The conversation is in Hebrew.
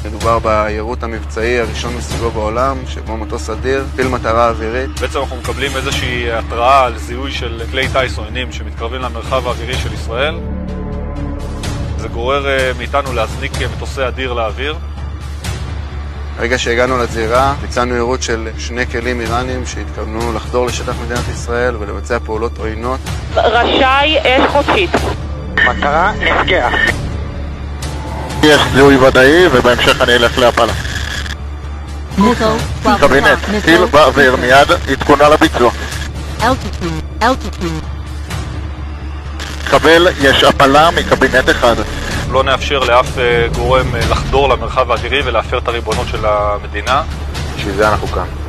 מדובר ביירוט המבצעי הראשון מסוגו בעולם, שבו מטוס אדיר, פיל מטרה אווירית. בעצם אנחנו מקבלים איזושהי התראה על זיהוי של כלי טיס עוינים שמתקרבים למרחב האווירי של ישראל. זה גורר מאיתנו להזניק מטוסי אדיר לאוויר. ברגע שהגענו לזירה, ביצענו יירוט של 2 כלים איראנים שהתכוונו לחדור לשטח מדינת ישראל ולבצע פעולות עוינות. רשאי אש חופשית. מטרה נפגעה. יש זיהוי ודאי ובהמשך אני אלך להפלה. קבינט, טיל באוויר מיד, עדכונה לביצוע. קבל, יש הפלה מקבינט אחד. לא נאפשר לאף גורם לחדור למרחב האווירי ולהפר את הריבונות של המדינה. בשביל זה אנחנו כאן.